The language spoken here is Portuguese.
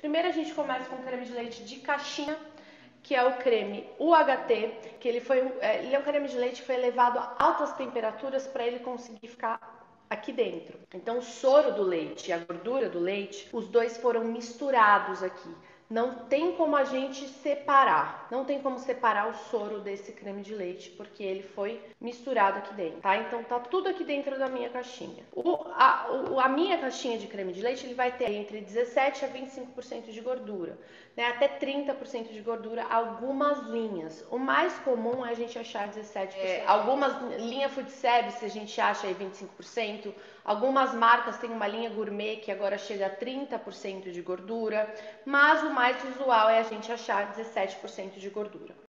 Primeiro a gente começa com creme de leite de caixinha, que é o creme UHT, que ele é um creme de leite que foi elevado a altas temperaturas para ele conseguir ficar aqui dentro. Então o soro do leite e a gordura do leite, os dois foram misturados aqui. Não tem como a gente separar, não tem como separar o soro desse creme de leite, porque ele foi misturado aqui dentro, tá? Então tá tudo aqui dentro da minha caixinha. A minha caixinha de creme de leite, ele vai ter entre 17 a 25% de gordura, né? Até 30% de gordura, algumas linhas. O mais comum é a gente achar 17%. Algumas linhas food service a gente acha aí 25%. Algumas marcas têm uma linha gourmet que agora chega a 30% de gordura, mas o mais usual é a gente achar 17% de gordura.